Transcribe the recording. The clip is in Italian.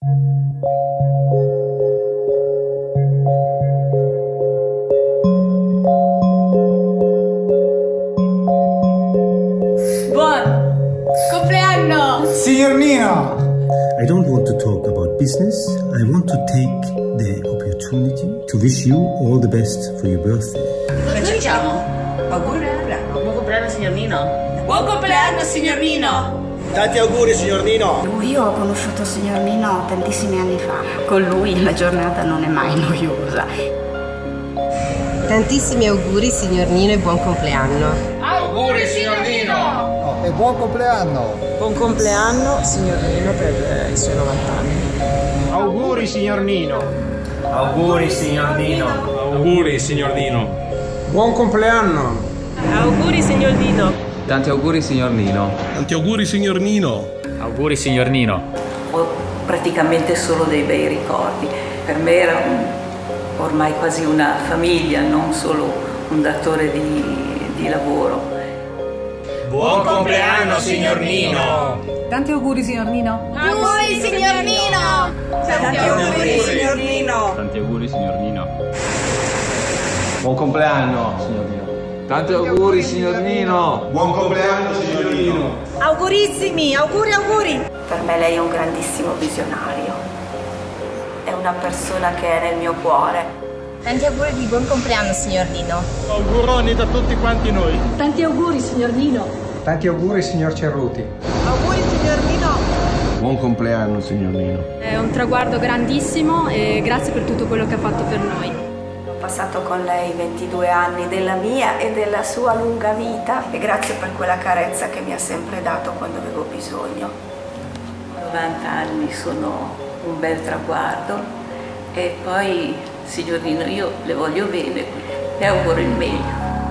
Buon compleanno! Signor Nino! I don't want to talk about business. I want to take the opportunity to wish you all the best for your birthday. Cosa diciamo? Auguri? Buon compleanno, signor Nino! Buon compleanno, signor Nino! Tanti auguri, signor Nino! Io ho conosciuto il signor Nino tantissimi anni fa. Con lui la giornata non è mai noiosa. Tantissimi auguri, signor Nino, e buon compleanno. Auguri, signor Nino! E buon compleanno! Buon compleanno, signor Nino, per i suoi 90 anni. Auguri, signor Nino! Auguri, signor Nino! Auguri, signor Nino! Buon compleanno! Auguri, signor Nino! Tanti auguri, signor Nino! Tanti auguri, signor Nino! Auguri, signor Nino! Ho praticamente solo dei bei ricordi. Per me era ormai quasi una famiglia, non solo un datore di lavoro. Buon compleanno, signor Nino! Tanti auguri, signor Nino! Auguri, signor Nino! Tanti auguri, signor Nino! Tanti auguri, signor Nino! Buon compleanno, signor Nino! Tanti auguri, signor Nino! Buon compleanno, signor Nino! Augurissimi, auguri! Per me lei è un grandissimo visionario. È una persona che è nel mio cuore. Tanti auguri di buon compleanno, signor Nino. Auguroni da tutti quanti noi! Tanti auguri, signor Nino! Tanti auguri, signor Cerruti. Auguri, signor Nino! Buon compleanno, signor Nino! È un traguardo grandissimo e grazie per tutto quello che ha fatto per noi. Ho passato con lei 22 anni della mia e della sua lunga vita e grazie per quella carezza che mi ha sempre dato quando avevo bisogno. 90 anni sono un bel traguardo e poi, signor Nino, io le voglio bene, le auguro il meglio.